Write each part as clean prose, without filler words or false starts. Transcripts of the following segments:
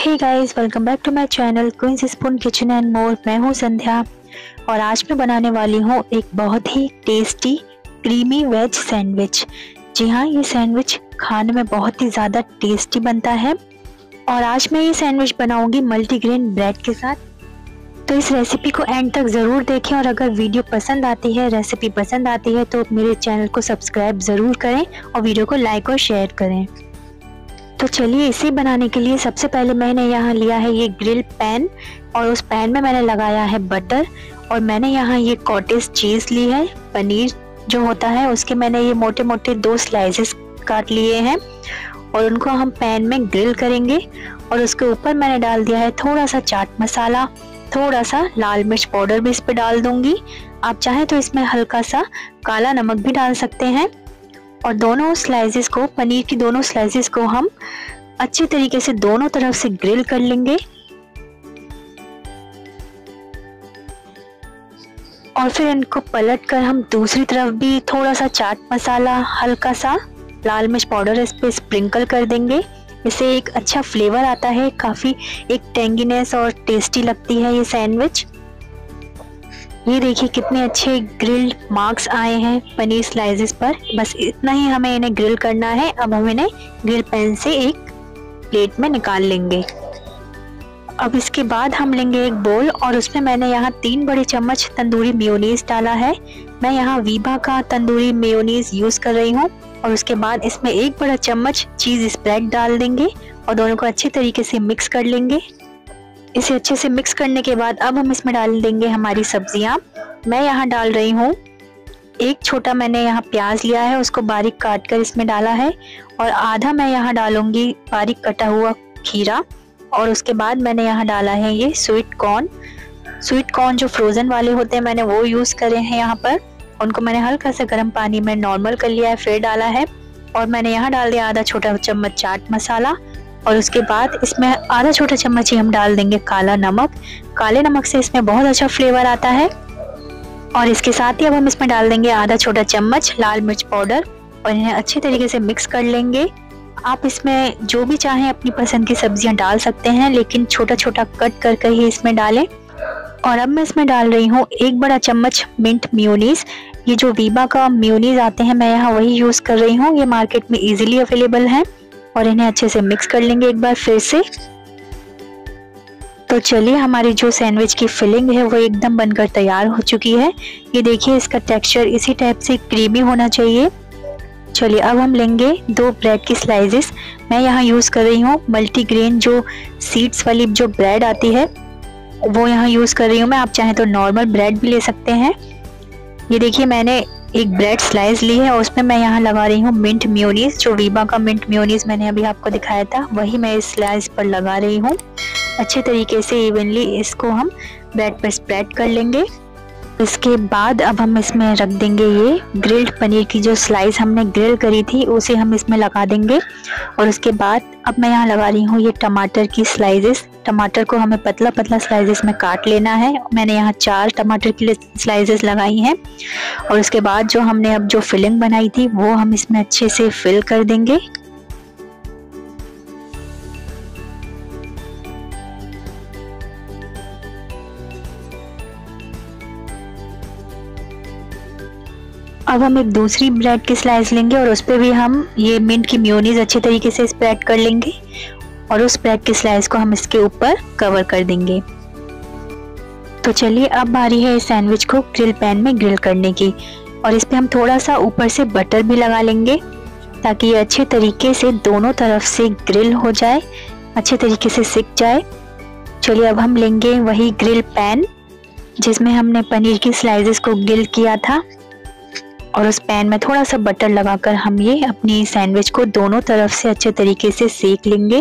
Hey guys, welcome back to my channel queens spoon kitchen and more. मैं हूँ संध्या और आज मैं बनाने वाली हूँ एक बहुत ही टेस्टी क्रीमी वेज सैंडविच। जी हाँ, ये सैंडविच खाने में बहुत ही ज़्यादा टेस्टी बनता है और आज मैं ये सैंडविच बनाऊंगी मल्टीग्रेन ब्रेड के साथ। तो इस रेसिपी को एंड तक ज़रूर देखें और अगर वीडियो पसंद आती है, रेसिपी पसंद आती है तो मेरे चैनल को सब्सक्राइब ज़रूर करें और वीडियो को लाइक और शेयर करें। तो चलिए, इसे बनाने के लिए सबसे पहले मैंने यहाँ लिया है ये ग्रिल पैन और उस पैन में मैंने लगाया है बटर और मैंने यहाँ ये कॉटेज चीज़ ली है। पनीर जो होता है उसके मैंने ये मोटे मोटे 2 स्लाइसेस काट लिए हैं और उनको हम पैन में ग्रिल करेंगे। और उसके ऊपर मैंने डाल दिया है थोड़ा सा चाट मसाला, थोड़ा सा लाल मिर्च पाउडर भी इस पर डाल दूंगी। आप चाहें तो इसमें हल्का सा काला नमक भी डाल सकते हैं। और दोनों स्लाइसेस को, पनीर की दोनों स्लाइसेस को हम अच्छे तरीके से दोनों तरफ से ग्रिल कर लेंगे। और फिर इनको पलट कर हम दूसरी तरफ भी थोड़ा सा चाट मसाला, हल्का सा लाल मिर्च पाउडर इस पे स्प्रिंकल कर देंगे। इससे एक अच्छा फ्लेवर आता है, काफ़ी एक टेंगीनेस और टेस्टी लगती है ये सैंडविच। ये देखिए कितने अच्छे ग्रिल्ड मार्क्स आए हैं पनीर स्लाइसेस पर। बस इतना ही हमें इन्हें ग्रिल करना है। अब हम इन्हें ग्रिल पैन से एक प्लेट में निकाल लेंगे। अब इसके बाद हम लेंगे एक बोल और उसमें मैंने यहाँ 3 बड़े चम्मच तंदूरी मेयोनीज डाला है। मैं यहाँ वीबा का तंदूरी मेयोनीज यूज़ कर रही हूँ। और उसके बाद इसमें 1 बड़ा चम्मच चीज़ स्प्रेड डाल देंगे और दोनों को अच्छे तरीके से मिक्स कर लेंगे। इसे अच्छे से मिक्स करने के बाद अब हम इसमें डाल देंगे हमारी सब्जियां। मैं यहाँ डाल रही हूँ एक छोटा, मैंने यहाँ प्याज लिया है, उसको बारीक काट कर इसमें डाला है और आधा मैं यहाँ डालूंगी बारीक कटा हुआ खीरा। और उसके बाद मैंने यहाँ डाला है ये स्वीट कॉर्न जो फ्रोज़न वाले होते हैं, मैंने वो यूज़ करे हैं यहाँ पर। उनको मैंने हल्का सा गर्म पानी में नॉर्मल कर लिया है, फिर डाला है। और मैंने यहाँ डाल दिया आधा छोटा चम्मच चाट मसाला और उसके बाद इसमें आधा छोटा चम्मच ही हम डाल देंगे काला नमक। काले नमक से इसमें बहुत अच्छा फ्लेवर आता है। और इसके साथ ही अब हम इसमें डाल देंगे आधा छोटा चम्मच लाल मिर्च पाउडर और इन्हें अच्छे तरीके से मिक्स कर लेंगे। आप इसमें जो भी चाहें अपनी पसंद की सब्जियां डाल सकते हैं, लेकिन छोटा छोटा कट करके ही इसमें डालें। और अब मैं इसमें डाल रही हूँ 1 बड़ा चम्मच मिंट मेयोनीज। ये जो वीबा का मेयोनीज आते हैं, मैं यहाँ वही यूज़ कर रही हूँ। ये मार्केट में ईजिली अवेलेबल है। और इन्हें अच्छे से मिक्स कर लेंगे एक बार फिर से। तो चलिए, हमारी जो सैंडविच की फिलिंग है वो एकदम बनकर तैयार हो चुकी है। ये देखिए, इसका टेक्सचर इसी टाइप से क्रीमी होना चाहिए। चलिए, अब हम लेंगे 2 ब्रेड की स्लाइसेस। मैं यहाँ यूज़ कर रही हूँ मल्टीग्रेन जो सीड्स वाली जो ब्रेड आती है वो यहाँ यूज़ कर रही हूँ मैं। आप चाहें तो नॉर्मल ब्रेड भी ले सकते हैं। ये देखिए, मैंने एक ब्रेड स्लाइस ली है और उसमें मैं यहाँ लगा रही हूँ मिंट मेयोनीज। जो वीबा का मिंट मेयोनीज मैंने अभी आपको दिखाया था, वही मैं इस स्लाइस पर लगा रही हूँ। अच्छे तरीके से इवनली इसको हम ब्रेड पर स्प्रेड कर लेंगे। इसके बाद अब हम इसमें रख देंगे ये ग्रिल्ड पनीर की जो स्लाइस हमने ग्रिल करी थी, उसे हम इसमें लगा देंगे। और उसके बाद अब मैं यहाँ लगा रही हूँ ये टमाटर की स्लाइसेस। टमाटर को हमें पतला पतला स्लाइसेस में काट लेना है। मैंने यहाँ 4 टमाटर की स्लाइसेस लगाई हैं। और उसके बाद जो हमने अब जो फिलिंग बनाई थी वो हम इसमें अच्छे से फिल कर देंगे। अब हम एक दूसरी ब्रेड की स्लाइस लेंगे और उस पर भी हम ये मिंट की मेयोनीज अच्छे तरीके से स्प्रेड कर लेंगे और उस ब्रेड की स्लाइस को हम इसके ऊपर कवर कर देंगे। तो चलिए, अब बारी है इस सैंडविच को ग्रिल पैन में ग्रिल करने की। और इस पे हम थोड़ा सा ऊपर से बटर भी लगा लेंगे ताकि ये अच्छे तरीके से दोनों तरफ से ग्रिल हो जाए, अच्छे तरीके से सिक जाए। चलिए, अब हम लेंगे वही ग्रिल पैन जिसमें हमने पनीर की स्लाइसेस को ग्रिल किया था और उस पैन में थोड़ा सा बटर लगाकर हम ये अपनी सैंडविच को दोनों तरफ से अच्छे तरीके से सेक लेंगे।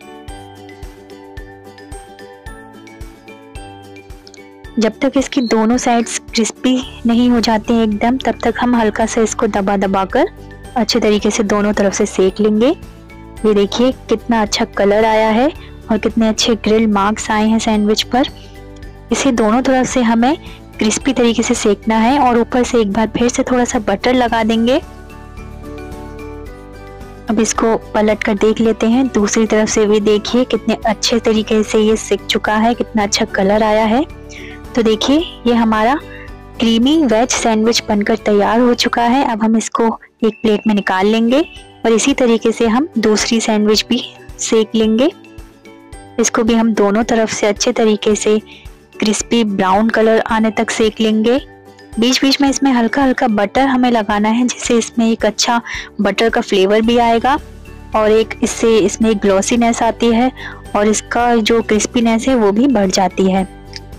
जब तक इसकी दोनों साइड्स क्रिस्पी नहीं हो जाते हैं एकदम, तब तक हम हल्का सा इसको दबा दबा कर अच्छे तरीके से दोनों तरफ से सेक लेंगे। ये देखिए कितना अच्छा कलर आया है और कितने अच्छे ग्रिल मार्क्स आए हैं सैंडविच पर। इसे दोनों तरफ से हमें क्रिस्पी तरीके से सेकना है और ऊपर से एक बार फिर से थोड़ा सा बटर लगा देंगे। अब इसको पलट कर देख लेते हैं, दूसरी तरफ से भी देखिए कितने अच्छे तरीके से ये सिक चुका है, कितना अच्छा कलर आया है। तो देखिए ये हमारा क्रीमी वेज सैंडविच बनकर तैयार हो चुका है। अब हम इसको एक प्लेट में निकाल लेंगे और इसी तरीके से हम दूसरी सैंडविच भी सेक लेंगे। इसको भी हम दोनों तरफ से अच्छे तरीके से क्रिस्पी ब्राउन कलर आने तक सेक लेंगे। बीच बीच में इसमें हल्का हल्का बटर हमें लगाना है, जिससे इसमें एक अच्छा बटर का फ्लेवर भी आएगा और इससे इसमें एक ग्लॉसीनेस आती है और इसका जो क्रिस्पीनेस है वो भी बढ़ जाती है।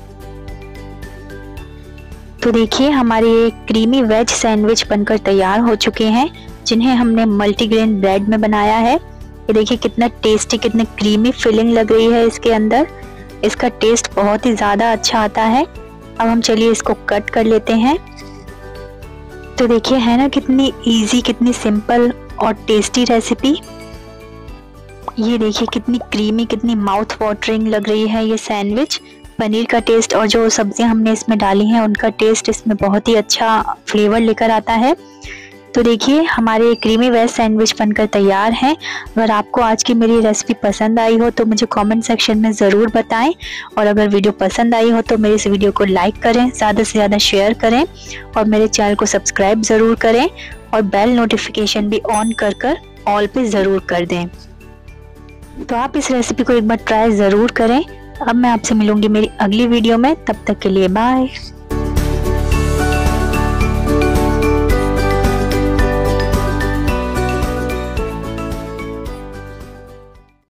तो देखिए हमारे क्रीमी वेज सैंडविच बनकर तैयार हो चुके हैं, जिन्हें हमने मल्टीग्रेन ब्रेड में बनाया है। ये देखिए कितना टेस्टी, कितनी क्रीमी फिलिंग लग रही है इसके अंदर। इसका टेस्ट बहुत ही ज़्यादा अच्छा आता है। अब हम चलिए इसको कट कर लेते हैं। तो देखिए है ना कितनी इजी, कितनी सिंपल और टेस्टी रेसिपी। ये देखिए कितनी क्रीमी, कितनी माउथ वाटरिंग लग रही है ये सैंडविच। पनीर का टेस्ट और जो सब्जियां हमने इसमें डाली हैं उनका टेस्ट इसमें बहुत ही अच्छा फ्लेवर लेकर आता है। तो देखिए हमारे क्रीमी वेज सैंडविच बनकर तैयार हैं। अगर आपको आज की मेरी रेसिपी पसंद आई हो तो मुझे कमेंट सेक्शन में ज़रूर बताएं, और अगर वीडियो पसंद आई हो तो मेरे इस वीडियो को लाइक करें, ज़्यादा से ज़्यादा शेयर करें और मेरे चैनल को सब्सक्राइब ज़रूर करें और बेल नोटिफिकेशन भी ऑन कर ऑल पे ज़रूर कर दें। तो आप इस रेसिपी को एक बार ट्राई ज़रूर करें। अब मैं आपसे मिलूंगी मेरी अगली वीडियो में, तब तक के लिए बाय।